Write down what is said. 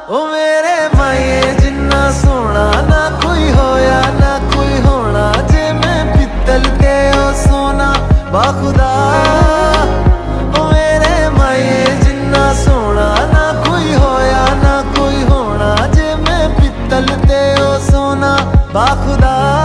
ओ मेरे माए जिन्ना सोना ना कोई होया ना कोई होना, जे मैं पित्तल ते ओ सोना बाखुदा। ओ मेरे माए जिन्ना सोना ना कोई होया ना कोई होना, जे मैं पित्तल ते ओ सोना बाखुदा।